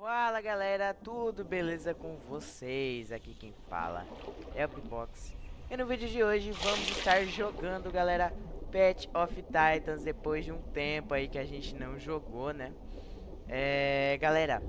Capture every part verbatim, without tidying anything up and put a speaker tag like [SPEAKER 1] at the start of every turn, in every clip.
[SPEAKER 1] Fala galera, tudo beleza com vocês? Aqui quem fala é o Pipox. E no vídeo de hoje vamos estar jogando, galera, Path of Titans. Depois de um tempo aí que a gente não jogou, né? É, galera,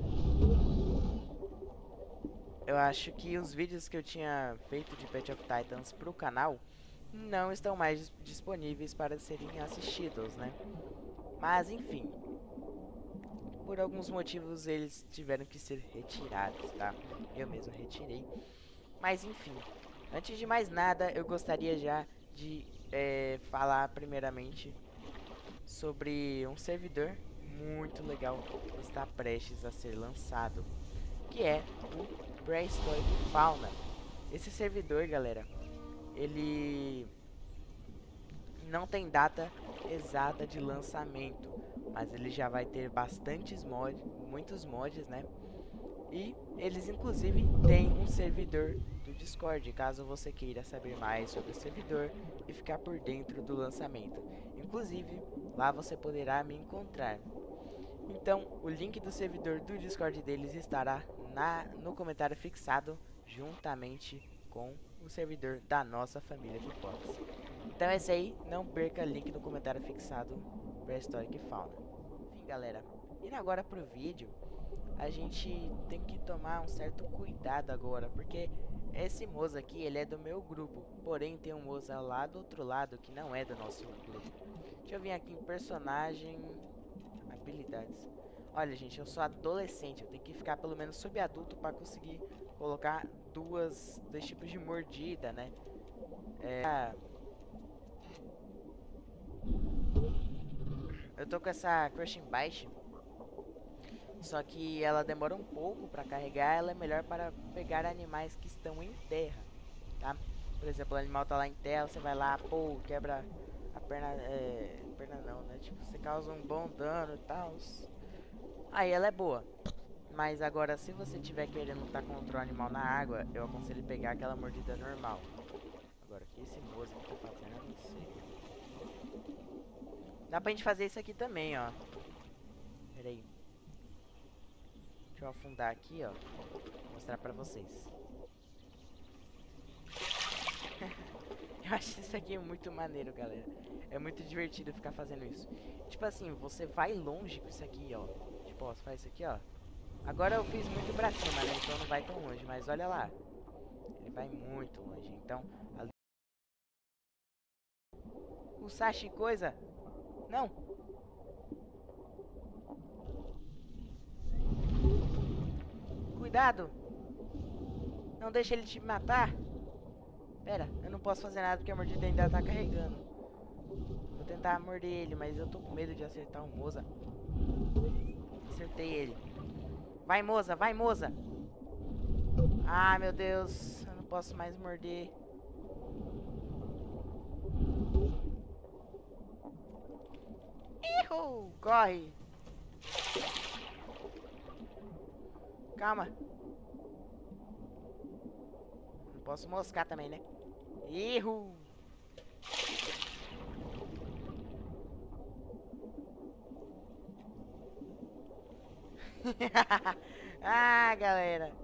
[SPEAKER 1] eu acho que os vídeos que eu tinha feito de Path of Titans pro canal não estão mais dis- disponíveis para serem assistidos, né? Mas enfim, por alguns motivos eles tiveram que ser retirados, tá? Eu mesmo retirei. Mas enfim, antes de mais nada, eu gostaria já de é, falar primeiramente sobre um servidor muito legal que está prestes a ser lançado, que é o Prehistoric Fauna. Esse servidor, galera, ele não tem data exata de lançamento, mas ele já vai ter bastantes mods, muitos mods, né? E eles inclusive têm um servidor do Discord, caso você queira saber mais sobre o servidor e ficar por dentro do lançamento. Inclusive, lá você poderá me encontrar. Então, o link do servidor do Discord deles estará na, no comentário fixado, juntamente com o servidor da nossa família Pipox. Então é isso aí, não perca link no comentário fixado para Historic Fauna. Enfim, galera, indo agora pro vídeo, a gente tem que tomar um certo cuidado agora, porque esse moça aqui, ele é do meu grupo, porém tem um moça lá do outro lado que não é do nosso grupo. Deixa eu vir aqui em personagem, habilidades. Olha, gente, eu sou adolescente, eu tenho que ficar pelo menos subadulto para conseguir colocar duas, dois tipos de mordida, né? É, eu tô com essa Crushing Bite, só que ela demora um pouco para carregar, ela é melhor para pegar animais que estão em terra, tá? Por exemplo, o animal tá lá em terra, você vai lá, pô, quebra a perna, é, perna não, né? Tipo, você causa um bom dano e tal. Aí ela é boa. Mas agora, se você tiver querendo lutar contra o animal na água, eu aconselho pegar aquela mordida normal. Agora, o que esse moço aqui tá fazendo, eu não sei. Dá pra gente fazer isso aqui também, ó. Pera aí. Deixa eu afundar aqui, ó. Vou mostrar pra vocês. Eu acho isso aqui muito maneiro, galera. É muito divertido ficar fazendo isso. Tipo assim, você vai longe com isso aqui, ó. Tipo, ó, você faz isso aqui, ó. Agora eu fiz muito pra cima, né? Então não vai tão longe. Mas olha lá. Ele vai muito longe. Então, ali... O Sashi coisa... Não. Cuidado. Não deixa ele te matar. Pera, eu não posso fazer nada porque a mordida ainda tá carregando. Vou tentar morder ele, mas eu tô com medo de acertar o Moza. Acertei ele. Vai, Moza, vai, Moza. Ah, meu Deus. Eu não posso mais morder. Ihu! Corre. Calma. Não posso moscar também, né? Ihu! Ah, galera.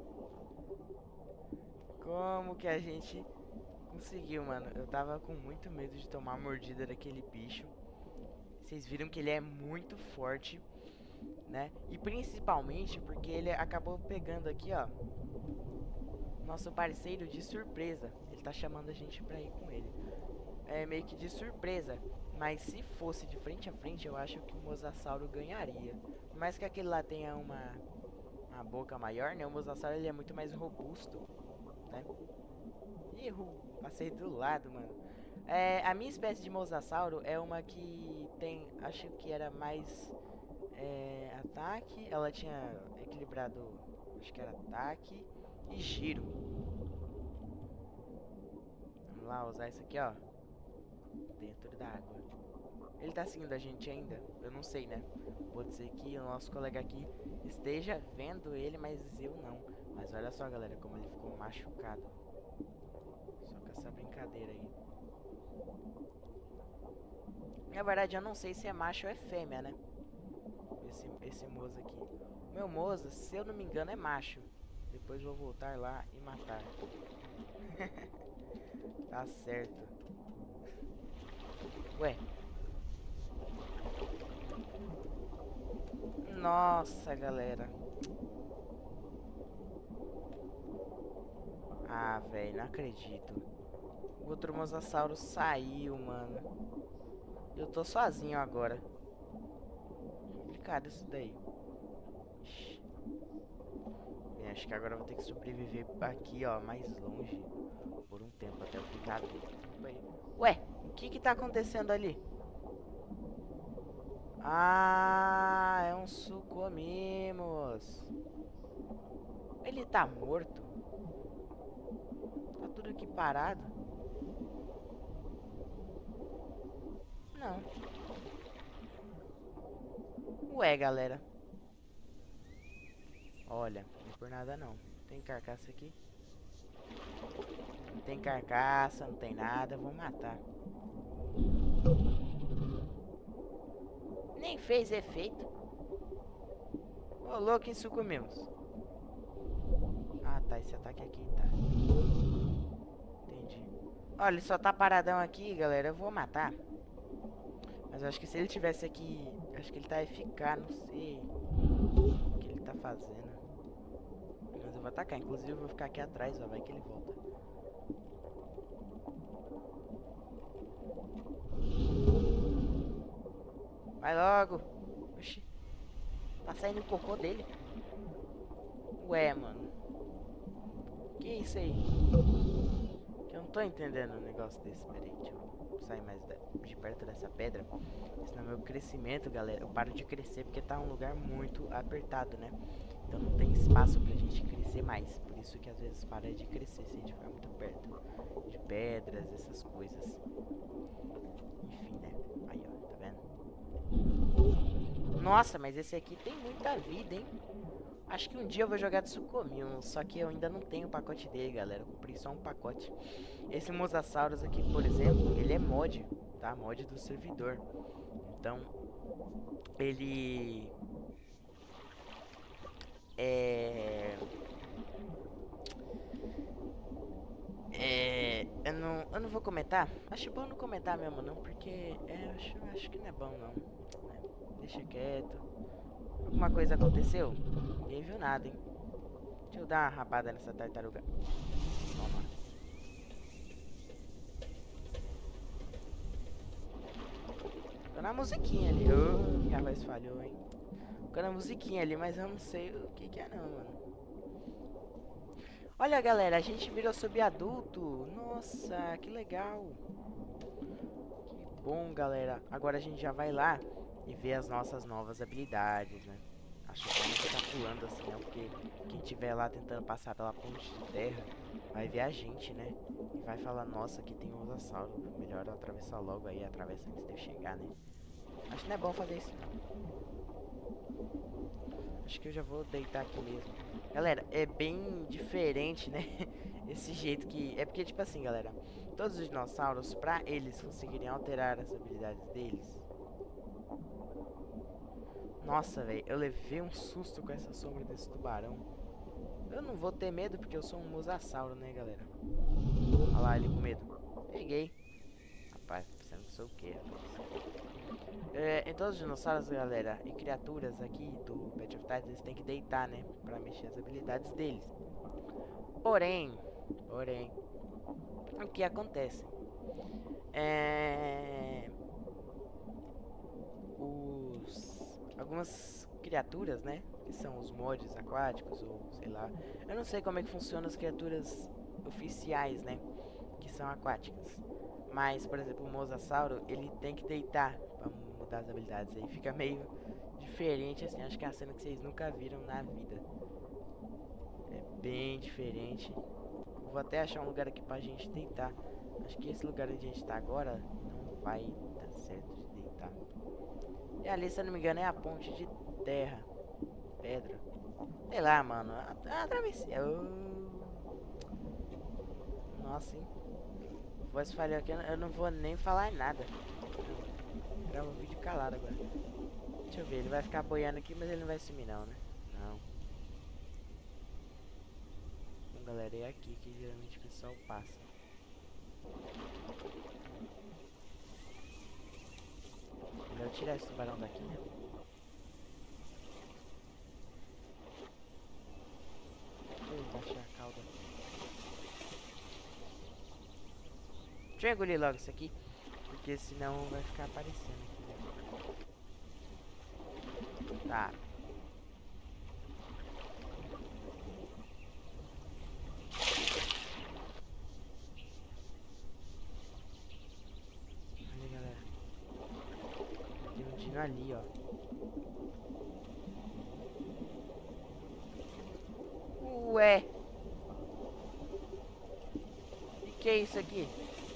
[SPEAKER 1] Como que a gente conseguiu, mano? Eu tava com muito medo de tomar a mordida daquele bicho. Vocês viram que ele é muito forte, né? E principalmente porque ele acabou pegando aqui, ó, nosso parceiro de surpresa. Ele tá chamando a gente pra ir com ele. É meio que de surpresa. Mas se fosse de frente a frente, eu acho que o Mosasauro ganharia. Por mais que aquele lá tenha uma, uma boca maior, né? O Mosasauro ele é muito mais robusto, né? Ih, passei do lado, mano. É, a minha espécie de Mosasauro é uma que tem, acho que era mais é, ataque. Ela tinha equilibrado, acho que era ataque e giro. Vamos lá usar isso aqui, ó, dentro da água. Ele tá seguindo a gente ainda? Eu não sei, né? Pode ser que o nosso colega aqui esteja vendo ele, mas eu não. Mas olha só, galera, como ele ficou machucado. Só com essa brincadeira aí. Na verdade, eu não sei se é macho ou é fêmea, né? Esse, esse moço aqui. Meu Moza, se eu não me engano, é macho. Depois vou voltar lá e matar. Tá certo. Ué. Nossa, galera. Ah, velho, não acredito. O outro mosasauro saiu, mano. Eu tô sozinho agora. Complicado isso daí. Ixi. Bem, acho que agora eu vou ter que sobreviver aqui, ó, mais longe. Por um tempo, até eu ficar adulto. Ué, o que que tá acontecendo ali? Ah, é um Sucomimos. Ele tá morto? Tá tudo aqui parado? Não. Ué, galera. Olha, não é por nada não. Tem carcaça aqui? Não tem carcaça, não tem nada. Vou matar. Nem fez efeito. Ô, louco, isso comemos. Ah, tá. Esse ataque aqui tá. Entendi. Olha, ele só tá paradão aqui, galera. Eu vou matar. Mas eu acho que se ele tivesse aqui... Acho que ele tá eficaz, não sei o que ele tá fazendo. Mas eu vou atacar, inclusive eu vou ficar aqui atrás, ó, vai que ele volta. Vai logo. Oxi. Tá saindo o cocô dele. Ué, mano. Que isso aí? Eu não tô entendendo um negócio desse. Peraí, deixa eu sair mais de perto dessa pedra. Senão meu crescimento, galera, eu paro de crescer porque tá um lugar muito apertado, né? Então não tem espaço pra gente crescer mais. Por isso que às vezes para de crescer se a gente ficar muito perto de pedras, essas coisas. Enfim, né? Aí, ó, tá vendo? Nossa, mas esse aqui tem muita vida, hein? Acho que um dia eu vou jogar de Sucomimos, só que eu ainda não tenho o pacote dele, galera. Eu comprei só um pacote. Esse Mosasaurus aqui, por exemplo, ele é mod, tá? Mod do servidor. Então, ele... É... É... Eu não, eu não vou comentar. Acho bom não comentar mesmo, não, porque... É, acho, acho que não é bom, não. É, deixa quieto. Alguma coisa aconteceu? Ninguém viu nada, hein? Deixa eu dar uma rabada nessa tartaruga. Toma. Tô na musiquinha ali. Oh, minha voz falhou, hein? Tô na musiquinha ali, mas eu não sei o que que é não, mano. Olha, galera, a gente virou subadulto. Nossa, que legal. Que bom, galera. Agora a gente já vai lá e ver as nossas novas habilidades, né? Acho que não ficar pulando assim, não, porque quem tiver lá tentando passar pela ponte de terra vai ver a gente, né? E vai falar, nossa, aqui tem um mosasauro. Melhor eu atravessar logo aí, atravessa antes de eu chegar, né? Acho que não é bom fazer isso, não. Acho que eu já vou deitar aqui mesmo. Galera, é bem diferente, né? Esse jeito que... É porque, tipo assim, galera, todos os dinossauros, pra eles conseguirem alterar as habilidades deles... Nossa, velho, eu levei um susto com essa sombra desse tubarão. Eu não vou ter medo porque eu sou um mosasauro, né, galera? Olha lá, ele com medo. Peguei. Rapaz, pensando que sou o quê? É, em todos os dinossauros, galera, e criaturas aqui do Pet of Titans, eles têm que deitar, né? Pra mexer as habilidades deles. Porém, porém, o que acontece? É... Os... Algumas criaturas, né? Que são os mods aquáticos, ou sei lá. Eu não sei como é que funcionam as criaturas oficiais, né? Que são aquáticas. Mas, por exemplo, o mosasauro, ele tem que deitar pra mudar as habilidades. Aí fica meio diferente, assim. Acho que é a cena que vocês nunca viram na vida. É bem diferente. Vou até achar um lugar aqui pra gente deitar. Acho que esse lugar onde a gente tá agora não vai dar certo de deitar. E ali, se eu não me engano, é a ponte de terra. Pedra. Sei lá, mano. A, a travessia. Oh. Nossa, hein? Voz falhou aqui, eu não vou nem falar nada. Grava o vídeo calado agora. Deixa eu ver, ele vai ficar boiando aqui, mas ele não vai sumir não, né? Não. Bom, galera, é aqui que geralmente o pessoal passa. Melhor tirar esse tubarão daqui, né? Deixa eu baixar a cauda. Deixa eu engolir logo isso aqui, porque senão vai ficar aparecendo aqui, né? Tá. Olha, galera. Tem um dino ali, ó. Ué. E que é isso aqui?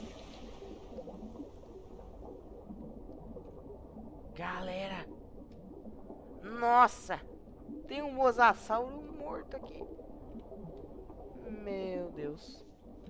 [SPEAKER 1] Galera. Nossa. Tem um mosasauro morto aqui. Meu Deus.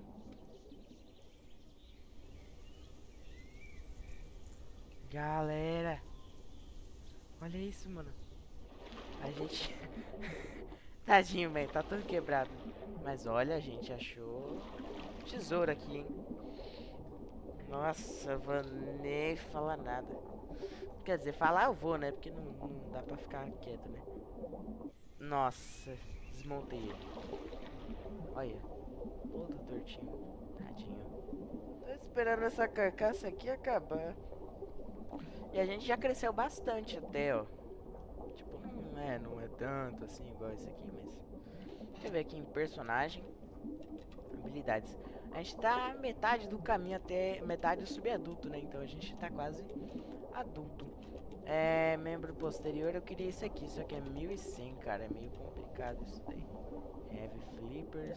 [SPEAKER 1] Galera. Olha isso, mano. A gente... Tadinho, velho. Tá todo quebrado. Mas olha, a gente achou tesouro aqui, hein? Nossa, vou nem falar nada. Quer dizer, falar eu vou, né? Porque não, não dá pra ficar quieto, né? Nossa, desmontei ele. Olha, todo tortinho. Tadinho. Tô esperando essa carcaça aqui acabar. E a gente já cresceu bastante até, ó. Tipo, não é, não é tanto assim igual esse aqui, mas... Deixa eu ver aqui em personagem. Habilidades. A gente tá metade do caminho até metade do subadulto, né? Então a gente tá quase adulto. É, membro posterior, eu queria isso aqui. Isso aqui é mil e cem, cara. É meio complicado isso daí. Heavy Flippers.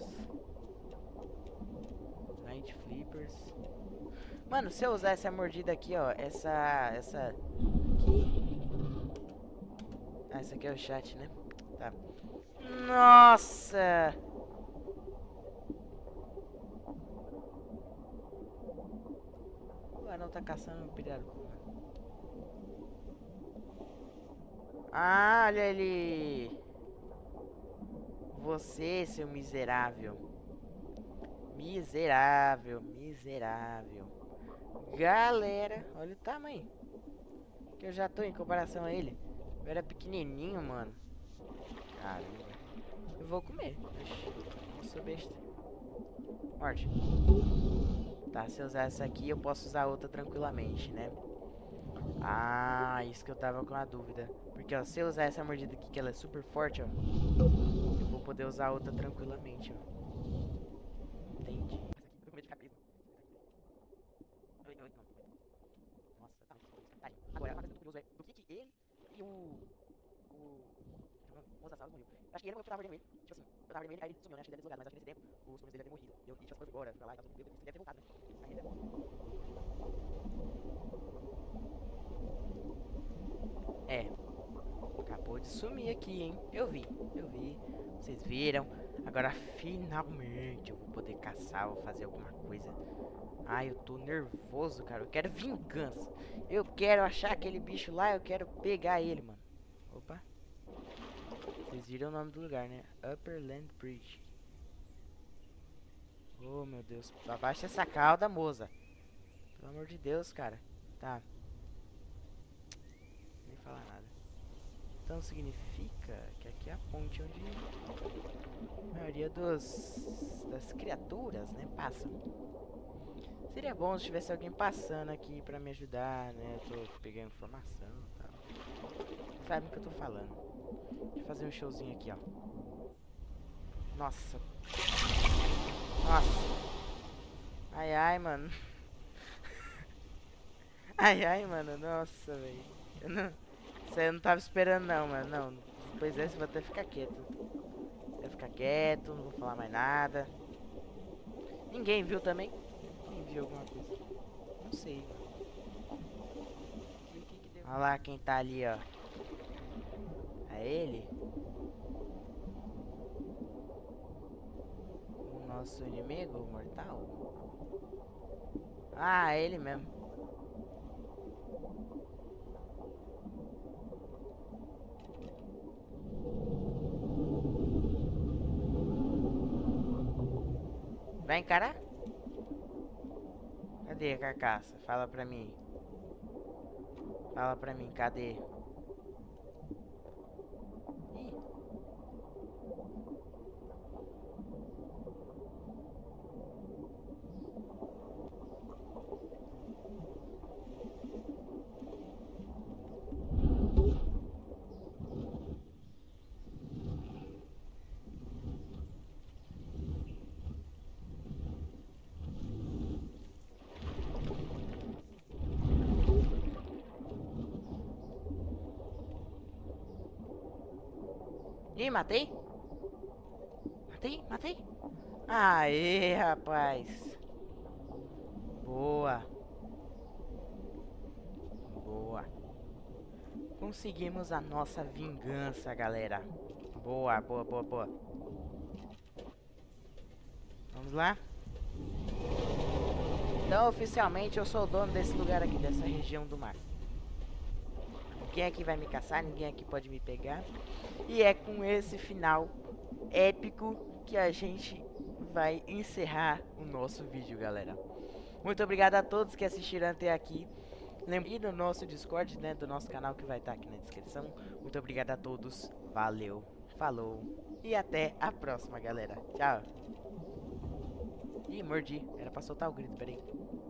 [SPEAKER 1] Night Flippers. Mano, se eu usar essa mordida aqui, ó. Essa... Essa... Aqui. Ah, essa aqui é o chat, né? Tá. Nossa! O anão tá caçando um pirarucu. Ah, olha ele. Você, seu miserável. Miserável, miserável. Galera, olha o tamanho que eu já tô em comparação a ele. Eu era pequenininho, mano. Caramba. Eu vou comer. Eu sou besta. Morte. Tá, se eu usar essa aqui, eu posso usar outra tranquilamente, né? Ah, isso que eu tava com a dúvida. Porque, ó, se eu usar essa mordida aqui, que ela é super forte, ó, eu vou poder usar outra tranquilamente, ó. Entendi. Eu tô com medo de ficar preso. Oi, oi, não. Nossa, tá muito escuro. Tadinho. Agora, uma coisa que eu tô curioso é do que que ele e o... O... O mosasauro morreu. Eu acho que ele, eu tava mordendo ele. Tipo assim, eu tava mordendo ele, aí ele sumiu, né? Acho que ele deve ter deslogado, mas acho que nesse tempo os comunistas dele devem ter morrido. E eu, e tipo, as coisas embora, pra lá e tal, tudo. Ele deve ter voltado, né? Aí ele deve... É. Acabou de sumir aqui, hein? Eu vi, eu vi. Vocês viram? Agora, finalmente, eu vou poder caçar, vou fazer alguma coisa. Ai, eu tô nervoso, cara. Eu quero vingança. Eu quero achar aquele bicho lá, eu quero pegar ele, mano. Opa. Vocês viram o nome do lugar, né? Upperland Bridge. Oh, meu Deus. Abaixa essa cauda, moça. Pelo amor de Deus, cara. Tá. Nem falar nada. Então significa que aqui é a ponte onde a maioria dos, das criaturas, né, passam. Seria bom se tivesse alguém passando aqui pra me ajudar, né? Eu tô pegando informação e tal. Sabe o que eu tô falando. Deixa eu fazer um showzinho aqui, ó. Nossa. Nossa. Ai, ai, mano. Ai, ai, mano. Nossa, velho. Eu não... Isso aí eu não tava esperando, não, mano. Não. Depois dessa eu vou até ficar quieto. Vou ficar quieto, não vou falar mais nada. Ninguém viu também? Quem viu alguma coisa? Não sei. Olha lá quem tá ali, ó. É ele? O nosso inimigo mortal? Ah, é ele mesmo. Vai encarar? Cadê a carcaça? Fala pra mim. Fala pra mim, cadê? Ih. Ih, matei? Matei? Matei? Aê, rapaz. Boa. Boa. Conseguimos a nossa vingança, galera. Boa, boa, boa, boa. Vamos lá? Então, oficialmente, eu sou o dono desse lugar aqui, dessa região do mar. Ninguém aqui vai me caçar, ninguém aqui pode me pegar. E é com esse final épico que a gente vai encerrar o nosso vídeo, galera. Muito obrigado a todos que assistiram até aqui. Lembre no nosso Discord, né, do nosso canal, que vai estar aqui na descrição. Muito obrigado a todos. Valeu, falou e até a próxima, galera. Tchau. Ih, mordi. Era pra soltar o grito, peraí.